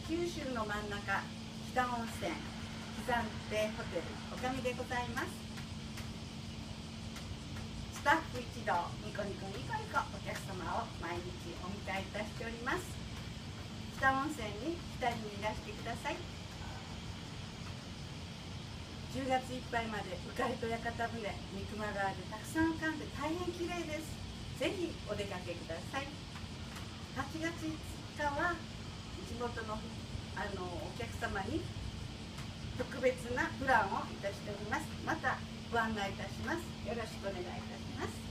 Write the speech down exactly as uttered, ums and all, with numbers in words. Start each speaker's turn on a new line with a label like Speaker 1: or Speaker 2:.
Speaker 1: 九州の真ん中、北温泉喜山亭ホテルおかみでございます。スタッフ一同ニコニコニコニコお客様を毎日お迎えいたしております。北温泉に浸りにいらしてください。じゅうがついっぱいまでうかりと屋形船三熊川でたくさん浮かんで大変綺麗です。ぜひお出かけください。はちがついつかは地元のあのお客様に特別なプランをいたしております。またご案内いたします。よろしくお願いいたします。